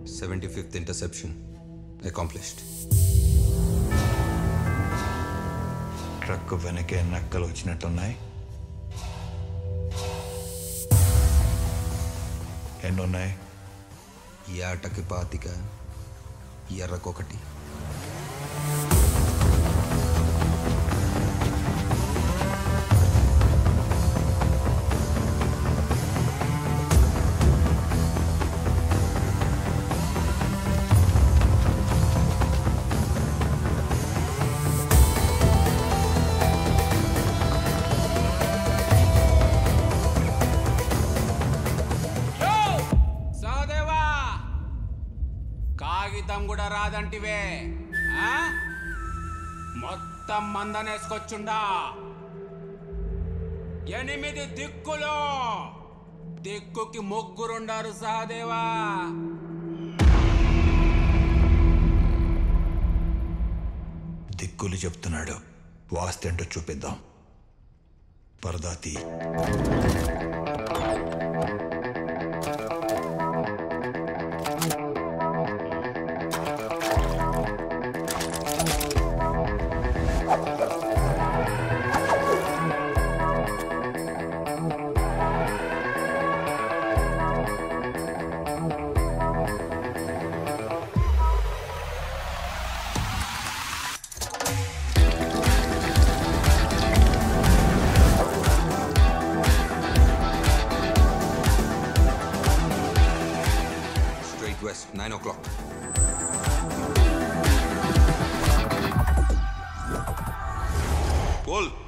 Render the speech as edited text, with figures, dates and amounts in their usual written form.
75th interception accomplished. Truck వెనకే నక్కలు వచ్చినట్టున్నాయి. ఎన్నున్నాయి? ఏటకి 25, ఎర్రకొకటి. కాగితం కూడా రాదంటివే, మొత్తం మందనేసుకొచ్చుండా. 8 దిక్కులు, దిక్కుకి ముగ్గురుండారు సహదేవా. దిక్కులు చెప్తున్నాడు, వాస్తేంటో చూపిద్దాం. పరదాతి West, 9 o'clock. Pull.